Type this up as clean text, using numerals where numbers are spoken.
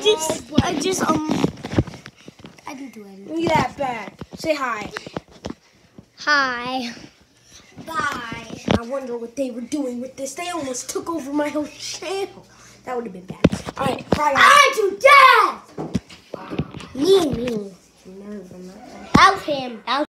I didn't do anything. Look at that bag. Say hi. Hi. Bye. I wonder what they were doing with this. They almost took over my whole channel. That would have been bad. All right, bye. I do that. Me. Never been that bad. That was him. That was